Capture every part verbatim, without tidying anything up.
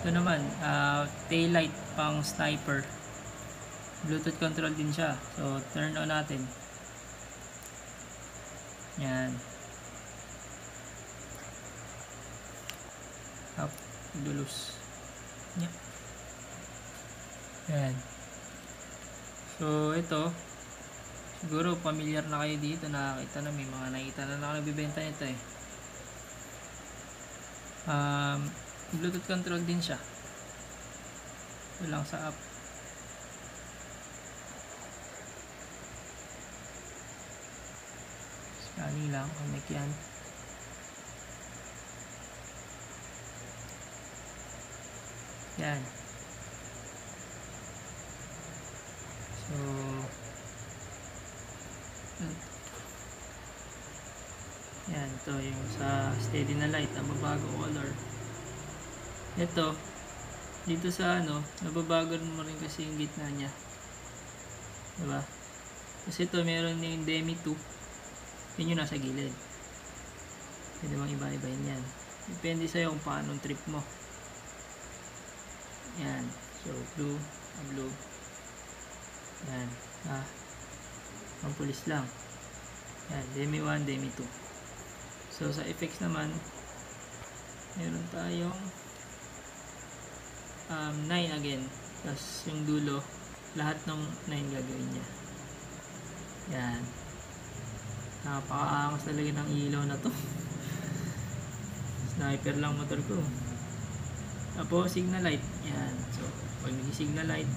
Ito naman, uh, tail light pang sniper. Bluetooth control din siya. So, turn on natin. Yan. Up. Dulus. Yan. Yan. So, ito. Siguro, familiar na kayo dito. Nakakita na. May mga nakita na na nagbibenta nito eh. Um, Bluetooth control din siya. Ito lang sa app. Scanning lang. Connect yan. Yan. So, yan, ito yung sa steady na light, ang mabago color. Ito, dito sa ano, nababago mo rin kasi yung gitna niya. Diba? Kasi ito, meron yung Demi two. Yun yung nasa gilid. Pwede bang iba-iba yan. Depende sa'yo kung paano ang trip mo. Yan. So, blue, blue. Yan. Ah, ang pulis lang. Yan, Demi one, Demi two. So, sa effects naman, meron tayong um, nine again. Tapos, yung dulo, lahat ng nine gagawin niya. Yan. Napakaangas talaga ng ilaw na to. Sniper lang motor ko. Tapos, signal light. Yan. So, pag nag-signal light,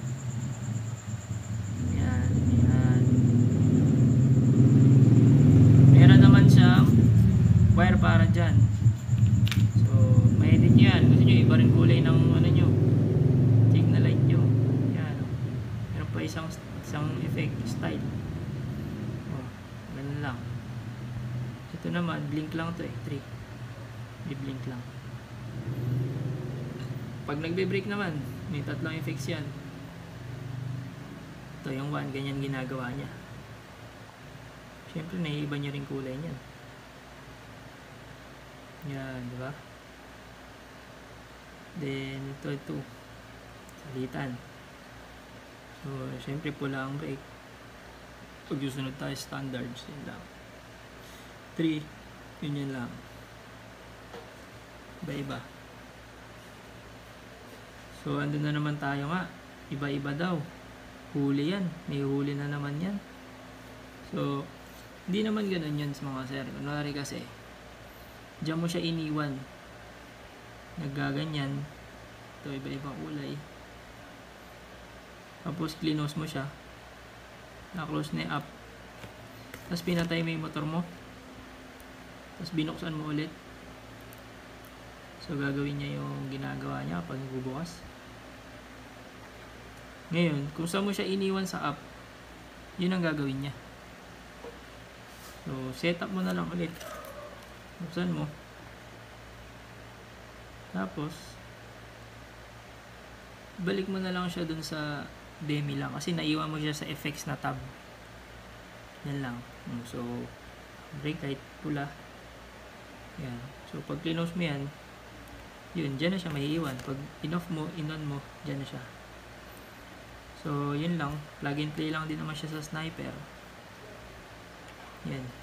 yan, yan. Meron naman siyang wire para dyan. So, ma-edit nyo yan. Gusto nyo, iba rin kulay ng ano nyo, signal light nyo. Yan. Meron pa isang, isang effect, style. Oh, ganun lang. Ito naman, blink lang to eh. three. I-blink lang. Pag nagbe-break naman, may tatlong effects yan. Ito yung one, ganyan ginagawa niya. Siyempre, naiiba niya rin kulay niyan. Yan, di ba? Then, ito, ito. Salitan. So, siyempre, pula ang brake. Pag susunod tayo standards, yun lang. three, yun yun lang. Iba-iba. So, andun na naman tayo nga. Iba-iba daw. Huli yan. May huli na naman yan. So, hindi naman ganun yun sa mga sir. Kunwari kasi, diyan mo siya iniwan. Naggaganyan. Ito, iba-ibang kulay. Tapos, cleanose mo siya. Na-close na yung app. Tapos, pinatay mo yung motor mo. Tapos, binuksan mo ulit. So, gagawin niya yung ginagawa niya pag nagbubukas. Ngayon, kung saan mo siya iniwan sa app, yun ang gagawin niya. So, setup mo na lang ulit. Buksan mo. Tapos, balik mo na lang siya dun sa Demi lang. Kasi naiwan mo siya sa effects na tab. Yan lang. So, brake light, pula. Yan. So, pag close mo yan, yun, dyan na siya maiiwan. Pag in-off mo, in-on mo, dyan na siya. So, yun lang. Plug and play lang din naman siya sa sniper. Yan.